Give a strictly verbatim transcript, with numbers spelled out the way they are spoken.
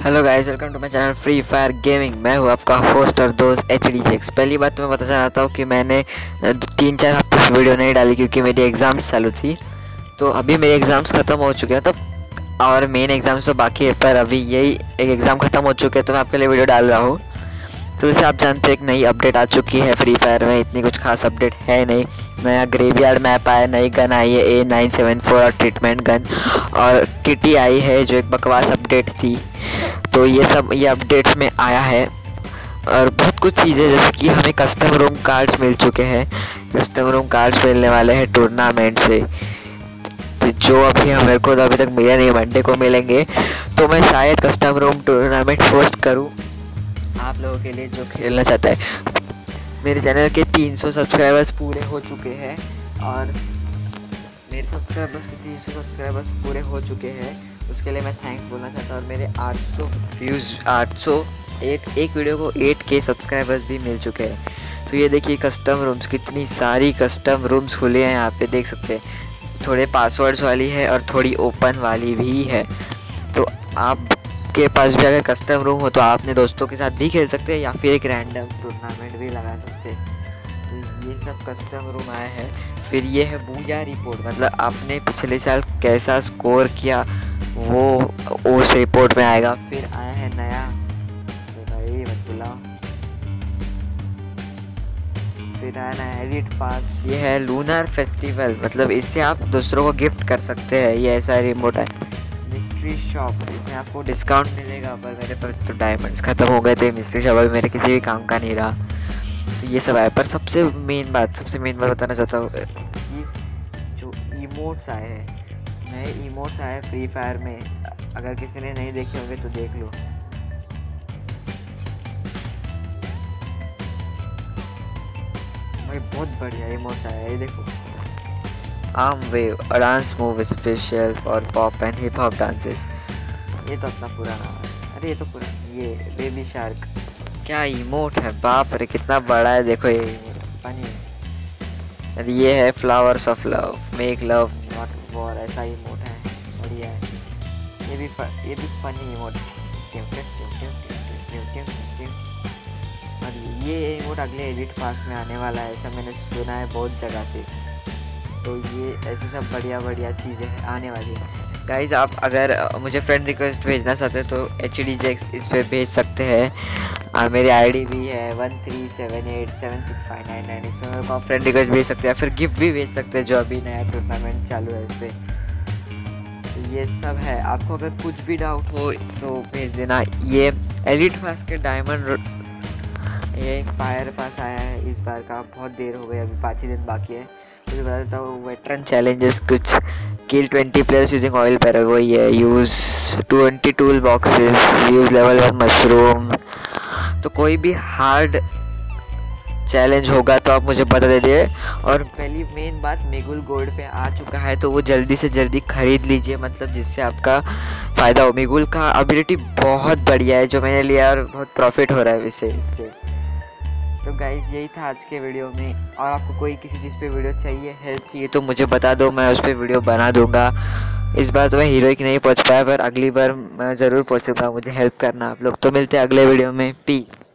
Hello guys, welcome to my channel Free Fire gaming. मैं हूं आपका होस्ट और दोस्त HdJex। पहली बात तो मैं बता चाहता हूं कि मैंने तीन चार हफ्ते से वीडियो नहीं डाली क्योंकि मेरी एग्ज़ाम्स चालू थी। तो अभी मेरे एग्ज़ाम्स ख़त्म हो चुके हैं, तब और मेन एग्ज़ाम्स तो बाकी है, पर अभी यही एक एग्ज़ाम ख़त्म हो चुके हैं तो मैं आपके लिए वीडियो डाल रहा हूँ। तो जैसे आप जानते हैं एक नई अपडेट आ चुकी है फ्री फायर में। इतनी कुछ खास अपडेट है नहीं। नया ग्रेवयार्ड मैप आया, नई गन आई है ए नाइन सेवन फोर और ट्रीटमेंट गन, और किटी आई है जो एक बकवास अपडेट थी। तो ये सब ये अपडेट्स में आया है और बहुत कुछ चीज़ें, जैसे कि हमें कस्टम रूम कार्ड्स मिल चुके हैं। कस्टम रूम कार्ड्स मिलने वाले हैं टूर्नामेंट से, तो जो अभी हमें को अभी तक मिले नहीं, मंडे को मिलेंगे। तो मैं शायद कस्टम रूम टूर्नामेंट पोस्ट करूं आप लोगों के लिए जो खेलना चाहता है। मेरे चैनल के तीन सौ सब्सक्राइबर्स पूरे हो चुके हैं और मेरे सब्सक्राइबर्स के तीन सौ सब्सक्राइबर्स पूरे हो चुके हैं, उसके लिए मैं थैंक्स बोलना चाहता हूँ। और मेरे आठ सौ व्यूज़ आठ सौ एट एक वीडियो को एट के सब्सक्राइबर्स भी मिल चुके हैं। तो ये देखिए कस्टम रूम्स, कितनी सारी कस्टम रूम्स खुले हैं यहाँ पे, देख सकते हैं। थोड़े पासवर्ड्स वाली है और थोड़ी ओपन वाली भी है। तो आपके पास भी अगर कस्टम रूम हो तो आप अपने दोस्तों के साथ भी खेल सकते हैं या फिर एक रैंडम टूर्नामेंट भी लगा सकते हैं। तो ये सब कस्टम रूम आया है। फिर ये है बूया रिपोर्ट, मतलब आपने पिछले साल कैसा स्कोर किया वो उस रिपोर्ट में आएगा। फिर आया है नया, भाई मत बुलाओ, फिर आया नया एडिट पास। ये है लूनर फेस्टिवल, मतलब इससे आप दूसरों को गिफ्ट कर सकते हैं। ये ऐसा रिमोट है। मिस्ट्री शॉप, इसमें आपको डिस्काउंट मिलेगा, पर मेरे पास तो डायमंड्स ख़त्म हो गए थे। मिस्ट्री शॉप अभी मेरे किसी भी काम का नहीं रहा। तो ये सब आया, पर सबसे मेन बात सबसे मेन बात बताना चाहता हूँ कि जो इमोट्स आए हैं, नए इमोट्स आए फ्री फायर में। अगर किसी ने नहीं देखे होंगे तो देख लो। भाई बहुत बढ़िया इमोट्स आया है, देखो। Arm wave, a dance move special for pop and hip hop dances. ये तो अपना पुराना है। अरे ये तो पूरा, ये बेबी शार्क, क्या इमोट है, बाप रे कितना बड़ा है, देखो ये फनी है। अरे ये है flowers of love, make love not war, ऐसा इमोट है, बढ़िया है। ये भी फ, ये भी फनी इमोट। और ये इमोट अगले एडिट पास में आने वाला है, ऐसा मैंने सुना है बहुत जगह से। तो ये ऐसे सब बढ़िया बढ़िया चीज़ें आने वाली है। गाइज़, आप अगर मुझे फ्रेंड रिक्वेस्ट भेजना चाहते हो तो HdJex इस पर भेज सकते हैं। और मेरी आईडी भी है one three seven eight seven six five nine nine, इसमें मेरे को आप फ्रेंड रिक्वेस्ट भेज सकते हैं, फिर गिफ्ट भी भेज सकते हैं जो अभी नया टूर्नामेंट चालू है उस पर। तो ये सब है। आपको अगर कुछ भी डाउट हो तो भेज देना। ये एलिट पास के डायमंड, ये फायर पास आया है इस बार का, बहुत देर हो गई, अभी पाँच ही दिन बाकी है। मुझे बता देता हूँ, वेटरन चैलेंजेस कुछ, kill twenty players using oil barrel, वही है। Use twenty tool boxes, use level one mushroom. तो कोई भी हार्ड चैलेंज होगा तो आप मुझे बता दीजिए। और पहली मेन बात, मेगुल गोल्ड पे आ चुका है तो वो जल्दी से जल्दी ख़रीद लीजिए, मतलब जिससे आपका फ़ायदा हो। मेगुल का एबिलिटी बहुत बढ़िया है जो मैंने लिया और बहुत प्रॉफिट हो रहा है इससे इससे तो गाइज़, यही था आज के वीडियो में। और आपको कोई किसी चीज़ पे वीडियो चाहिए, हेल्प चाहिए तो मुझे बता दो, मैं उस पर वीडियो बना दूंगा। इस बार तो मैं हीरोइक नहीं पहुंच पाया, पर अगली बार मैं ज़रूर पहुंचूंगा। मुझे हेल्प करना आप लोग। तो मिलते हैं अगले वीडियो में, पीस।